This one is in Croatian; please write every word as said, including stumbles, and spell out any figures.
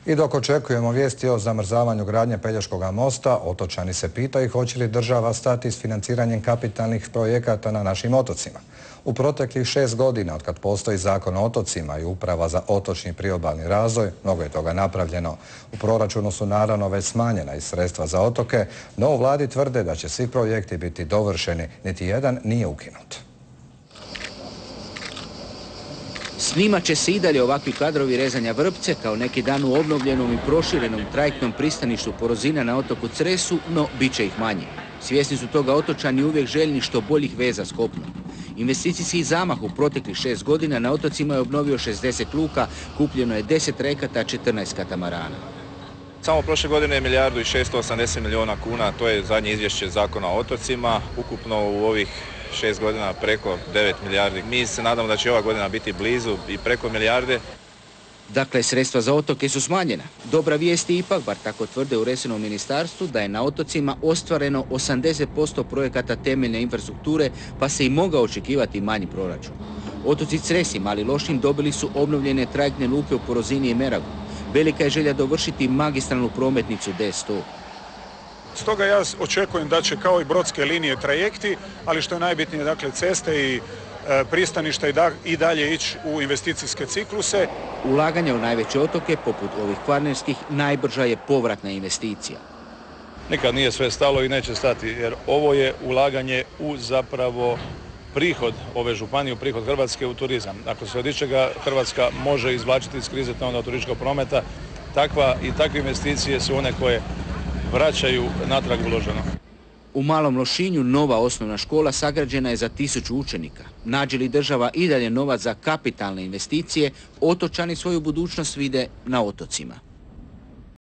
I dok očekujemo vijesti o zamrzavanju gradnje Pelješkog mosta, otočani se pitaju hoće li država stati s financiranjem kapitalnih projekata na našim otocima. U proteklih šest godina, otkad postoji Zakon o otocima i Uprava za otočni priobalni razvoj, mnogo je toga napravljeno. U proračunu su naravno već smanjena i sredstva za otoke, no u vladi tvrde da će svi projekti biti dovršeni, niti jedan nije ukinut. Snimat će se i dalje ovakvi kadrovi rezanja vrpce kao neki dan u obnovljenom i proširenom trajektnom pristaništu Porozina na otoku Cresu, no bit će ih manje. Svjesni su toga otočani uvijek željni što boljih veza s kopnom. Investicijski zamah u proteklih šest godina na otocima je obnovio šezdeset luka, kupljeno je deset trajekata, četrnaest katamarana. Samo prošle godine je milijardu i šesto osamdeset milijuna kuna, to je zadnje izvješće Zakona o otocima, ukupno u ovih šest godina preko devet milijardi. Mi se nadamo da će ova godina biti blizu i preko milijarde. Dakle, sredstva za otoke su smanjena. Dobra vijest je ipak, bar tako tvrde u resornom ministarstvu, da je na otocima ostvareno osamdeset posto projekata temeljne infrastrukture, pa se i mogao očekivati manji proračun. Otoci Cres i Mali Lošinj dobili su obnovljene trajektne luke u Porozini i Meragu. Velika je želja dovršiti magistralnu prometnicu D sto. Stoga ja očekujem da će kao i brodske linije trajekti, ali što je najbitnije, dakle, ceste i e, pristaništa i, da, i dalje ići u investicijske cikluse. Ulaganje u najveće otoke, poput ovih kvarnerskih, najbrža je povratna investicija. Nikad nije sve stalo i neće stati, jer ovo je ulaganje u zapravo prihod ove županije, u prihod Hrvatske u turizam. Ako se od ičega Hrvatska može izvlačiti iz krize, to onda od turističkog prometa, takva i takve investicije su one koje vraćaju natrag uloženo. U Malom Lošinju nova osnovna škola sagrađena je za tisuću učenika. Nađe li država i dalje novac za kapitalne investicije, otočani svoju budućnost vide na otocima.